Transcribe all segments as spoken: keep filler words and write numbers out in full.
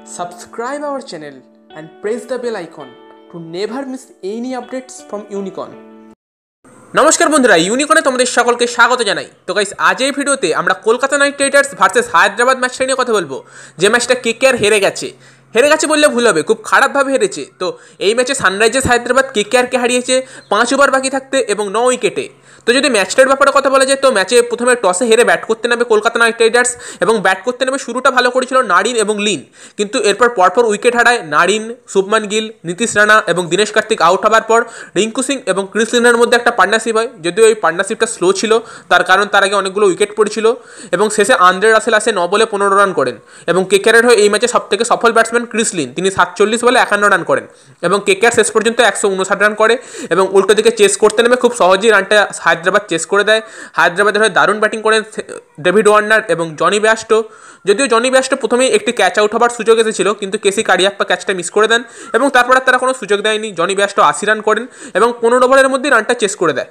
Subscribe our channel and press the bell icon to never miss any updates from Unicorn. নমস্কার বন্ধুরা, ইউনিকর্নে তোমাদের সকলকে স্বাগত জানাই। তো গাইস, আজ এই ভিডিওতে আমরা Kolkata Knight Riders versus Hyderabad ম্যাচটা নিয়ে কথা বলবো, যে ম্যাচটা কেকেআর হেরে গেছে। হেরে গেছে বললে ভুল হবে, খুব খারাপভাবে হেরেছে। তো এই ম্যাচে সানরাইজার্স হায়দ্রাবাদ কেকেআরকে হারিয়েছে পাঁচ ওভার বাকি থাকতে এবং ন উইকেটে। তো যদি ম্যাচটার ব্যাপারে কথা বলা যায়, তো ম্যাচে প্রথমে টসে হেরে ব্যাট করতে নেবে কলকাতা নাইট রাইডার্স এবং ব্যাট করতে নেবে শুরুটা ভালো করেছিল নারিন এবং লিন, কিন্তু এরপর পরপর উইকেট হারায় নারিন, শুভমান গিল, নীতিশ রানা এবং দীনেশ কার্তিক আউট হওয়ার পর রিঙ্কু সিং এবং ক্রিস লিনের মধ্যে একটা পার্টনারশিপ হয়। যদিও এই পার্টনারশিপটা স্লো ছিল, তার কারণ তার আগে অনেকগুলো উইকেট পড়েছিল এবং শেষে আন্দ্রে রাসেল আসে ন বলে পনেরো রান করেন এবং কেকেআরের হয়ে এই ম্যাচে সবথেকে সফল ব্যাটসম্যান ক্রিস লিন, তিনি সাতচল্লিশ বলে একান্ন রান করেন এবং কেকেআর শেষ পর্যন্ত একশো উনষাট রান করে এবং উল্টো দিকে চেস করতে নেমে খুব সহজেই রানটা হায়দ্রাবাদ চেস করে দেয়। হায়দ্রাবাদের হয়ে দারুণ ব্যাটিং করেন ডেভিড ওয়ার্নার এবং জনি ব্যাস্টো। যদিও জনি ব্যাস্টো প্রথমেই একটি ক্যাচ আউট হবার সুযোগ এসেছিল, কিন্তু কেসি কারিয়াপ্পা ক্যাচটা মিস করে দেন এবং তারপর আর তারা কোনো সুযোগ দেয়নি। জনি ব্যাস্টো আশি রান করেন এবং পনেরো ওভারের মধ্যেই রানটা চেস করে দেয়।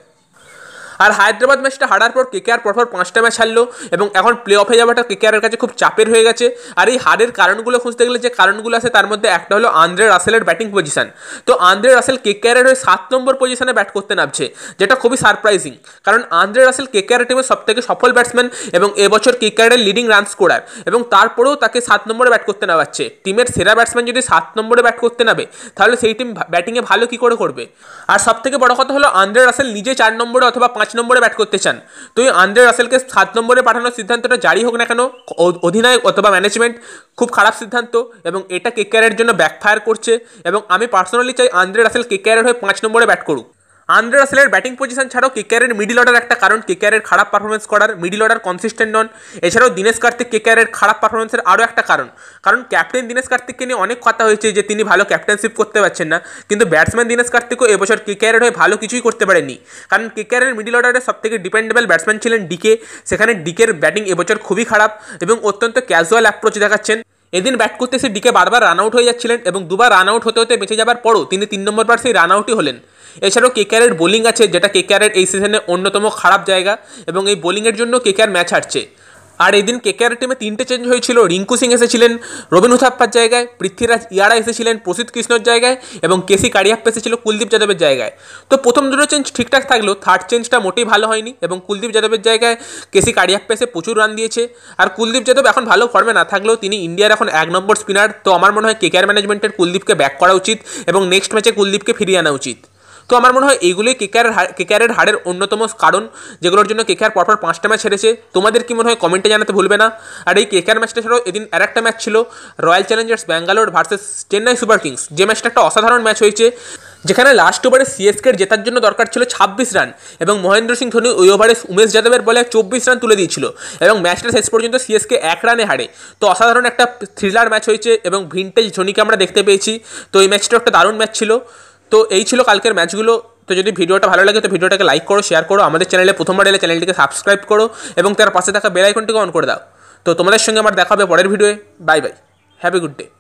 আর হায়দ্রাবাদ ম্যাচটা হারার পর কেকেআর পরপর পাঁচটা ম্যাচ হারলো এবং এখন প্লে অফে যাওয়াটা কেকেআরের কাছে খুব চাপের হয়ে গেছে। আর এই হারের কারণগুলো খুঁজতে গেলে যে কারণগুলো আছে তার মধ্যে একটা হলো আন্দ্রে রাসেলের ব্যাটিং পজিশন। তো আন্দ্রে রাসেল কেকেআরের হয়ে সাত নম্বর পজিশনে ব্যাট করতে নামছে, যেটা খুবই সারপ্রাইজিং, কারণ আন্দ্রে রাসেল কেকেআর টিমের সবথেকে সফল ব্যাটসম্যান এবং এবছর কেকেআরের লিডিং রান স্কোরার, এবং তারপরেও তাকে সাত নম্বরে ব্যাট করতে নেওয়াচ্ছে। টিমের সেরা ব্যাটসম্যান যদি সাত নম্বরে ব্যাট করতে নাবে, তাহলে সেই টিম ব্যাটিংয়ে ভালো কী করে করবে। আর সবথেকে বড় কথা হলো আন্দ্রে রাসেল নিজে চার নম্বরে অথবা পাঁচ নম্বরে ব্যাট করতে চান। তো এই আন্দ্রে রাসেলকে সাত নম্বরে পাঠানোর সিদ্ধান্তটা জারি হোক না কেন, অধিনায়ক অথবা ম্যানেজমেন্ট খুব খারাপ সিদ্ধান্ত এবং এটা কেকেআরের জন্য ব্যাকফায়ার করছে এবং আমি পার্সোনালি চাই আন্দ্রে রাসেল কেকেআরের হয়ে পাঁচ নম্বরে ব্যাট করুক। আন্দ্রে রাসেলের ব্যাটিং পজিশন ছাড়াও কেকেআরের মিডিল অর্ডার একটা কারণ কেকেআরের খারাপ পারফরমেন্স করার, মিডিল অর্ডার কনসিস্টেন্ট নন। এছাড়াও দীনেশ কার্তিক কেকেআরের খারাপ পারফরমেন্সের আরও একটা কারণ, কারণ ক্যাপ্টেন দীনেশ কার্তিককে নিয়ে অনেক কথা হয়েছে যে তিনি ভালো ক্যাপ্টেনশিপ করতে পারছেন না, কিন্তু ব্যাটসম্যান দীনেশ কার্তিকও এবছর কেকেআরের হয়ে ভালো কিছুই করতে পারেনি, কারণ কেকেআরের মিডিল অর্ডারের সবথেকে ডিপেন্ডেবল ব্যাটসম্যান ছিলেন ডিকে। সেখানে ডিকের ব্যাটিং এবছর খুবই খারাপ এবং অত্যন্ত ক্যাজুয়াল অ্যাপ্রোচ দেখাচ্ছেন। এদিন ব্যাট করতে এসে ডিকে বারবার রান আউট হয়ে যাচ্ছিলেন এবং দুবার রান আউট হতে হতে বেঁচে যাবার পরও তিনি তিন নম্বর বার সেই রান আউটই হলেন। এছাড়াও কেকেআরের বোলিং আছে, যেটা কেকেআরের এই সিজনে অন্যতম খারাপ জায়গা এবং এই বোলিংয়ের জন্য কেকেআর ম্যাচ হারছে। আর এদিন কেকেআর টিমে তিনটে চেঞ্জ হয়েছিল। রিঙ্কু সিং এসেছিলেন রবিন উথাপ্পার জায়গায়, পৃথ্বীরাজ ইয়ারা এসেছিলেন প্রসিদ্ধ কৃষ্ণর জায়গায় এবং কেসি কারিয়াপ্পা এসেছিল কুলদীপ যাদবের জায়গায়। তো প্রথম দুটো চেঞ্জ ঠিকঠাক থাকলেও থার্ড চেঞ্জটা মোটেই ভালো হয়নি এবং কুলদীপ যাদবের জায়গায় কেসি কারিয়াপ্পা এসে প্রচুর রান দিয়েছে। আর কুলদীপ যাদব এখন ভালো ফর্মে না থাকলেও তিনি ইন্ডিয়ার এখন এক নম্বর স্পিনার। তো আমার মনে হয় কেকেআর ম্যানেজমেন্টের কুলদীপকে ব্যাক করা উচিত এবং নেক্সট ম্যাচে কুলদীপকে ফিরিয়ে আনা উচিত। তো আমার মনে হয় এইগুলোই কেকেআর কেকেআরের হারের অন্যতম কারণ, যেগুলোর জন্য কেকেআর পরপর পাঁচটা ম্যাচ হেরেছে। তোমাদের কি মনে হয় কমেন্টে জানাতে ভুলবে না। আর এই কেকেআর ম্যাচটা ছাড়াও এদিন আর একটা ম্যাচ ছিল, Royal Challengers Bangalore versus Chennai Super Kings, যে ম্যাচটা একটা অসাধারণ ম্যাচ হয়েছে, যেখানে লাস্ট ওভারে সিএসকের জেতার জন্য দরকার ছিল ছাব্বিশ রান এবং মহেন্দ্র সিং ধোনি ওই ওভারে উমেশ যাদবের বলে চব্বিশ রান তুলে দিয়েছিল এবং ম্যাচটা শেষ পর্যন্ত সিএসকে এক রানে হারে। তো অসাধারণ একটা থ্রিলার ম্যাচ হয়েছে এবং ভিনটেজ ধোনিকে আমরা দেখতে পেয়েছি। তো এই ম্যাচটা একটা দারুণ ম্যাচ ছিল। তো এই ছিল কালকের ম্যাচগুলো। তো যদি ভিডিওটা ভালো লাগে তো ভিডিওটাকে লাইক করো, শেয়ার করো, আমাদের চ্যানেলে প্রথমবার এলে চ্যানেলটিকে সাবস্ক্রাইব করো এবং তার পাশে থাকা বেল আইকনটিকে অন করে দাও। তো তোমাদের সঙ্গে আমার দেখা হবে পরের ভিডিওয়ে। Bye bye, have a good day.